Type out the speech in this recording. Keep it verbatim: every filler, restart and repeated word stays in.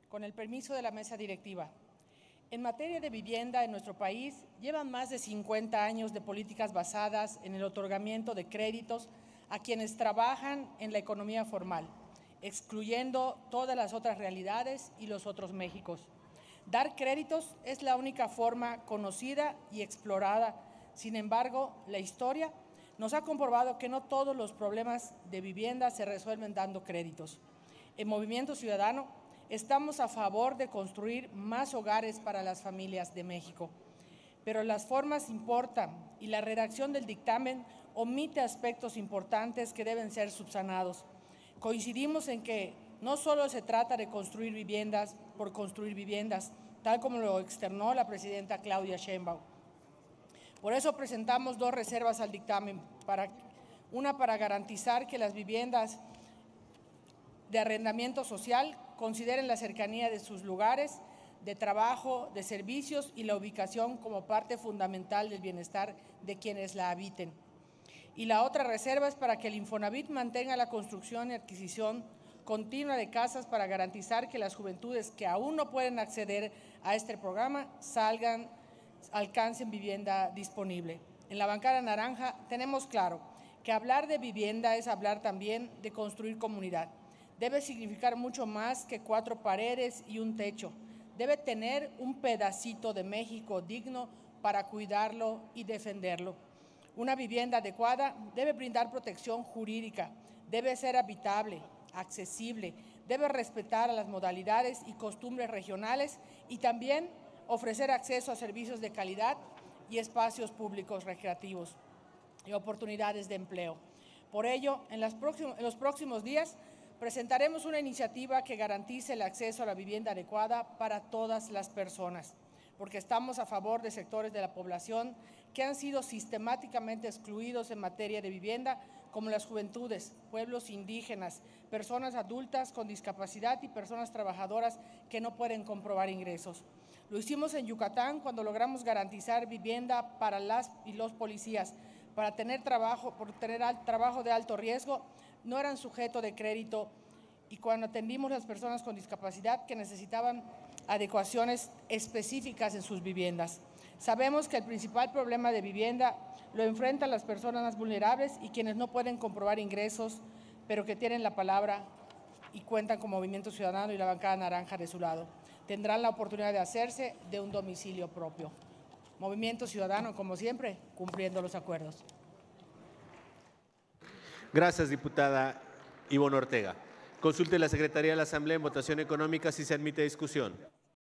Con el permiso de la mesa directiva. En materia de vivienda en nuestro país, llevan más de cincuenta años de políticas basadas en el otorgamiento de créditos a quienes trabajan en la economía formal, excluyendo todas las otras realidades y los otros Méxicos. Dar créditos es la única forma conocida y explorada. Sin embargo, la historia nos ha comprobado que no todos los problemas de vivienda se resuelven dando créditos. En Movimiento Ciudadano estamos a favor de construir más hogares para las familias de México, pero las formas importan y la redacción del dictamen omite aspectos importantes que deben ser subsanados. Coincidimos en que no solo se trata de construir viviendas por construir viviendas, tal como lo externó la presidenta Claudia Sheinbaum. Por eso presentamos dos reservas al dictamen, para, una para garantizar que las viviendas de arrendamiento social consideren la cercanía de sus lugares de trabajo, de servicios y la ubicación como parte fundamental del bienestar de quienes la habiten. Y la otra reserva es para que el Infonavit mantenga la construcción y adquisición continua de casas para garantizar que las juventudes que aún no pueden acceder a este programa salgan, alcancen vivienda disponible. En la bancada naranja tenemos claro que hablar de vivienda es hablar también de construir comunidad. Debe significar mucho más que cuatro paredes y un techo. Debe tener un pedacito de México digno para cuidarlo y defenderlo. Una vivienda adecuada debe brindar protección jurídica, debe ser habitable, accesible, debe respetar a las modalidades y costumbres regionales y también ofrecer acceso a servicios de calidad y espacios públicos recreativos y oportunidades de empleo. Por ello, en, las próximos, en los próximos días presentaremos una iniciativa que garantice el acceso a la vivienda adecuada para todas las personas, porque estamos a favor de sectores de la población que han sido sistemáticamente excluidos en materia de vivienda, como las juventudes, pueblos indígenas, personas adultas con discapacidad y personas trabajadoras que no pueden comprobar ingresos. Lo hicimos en Yucatán cuando logramos garantizar vivienda para las y los policías, para tener trabajo, por tener trabajo de alto riesgo, no eran sujeto de crédito, y cuando atendimos a las personas con discapacidad que necesitaban adecuaciones específicas en sus viviendas. Sabemos que el principal problema de vivienda lo enfrentan las personas más vulnerables y quienes no pueden comprobar ingresos, pero que tienen la palabra y cuentan con Movimiento Ciudadano y la bancada naranja de su lado. Tendrán la oportunidad de hacerse de un domicilio propio. Movimiento Ciudadano, como siempre, cumpliendo los acuerdos. Gracias, diputada Ivonne Ortega. Consulte la Secretaría de la Asamblea en votación económica si se admite discusión.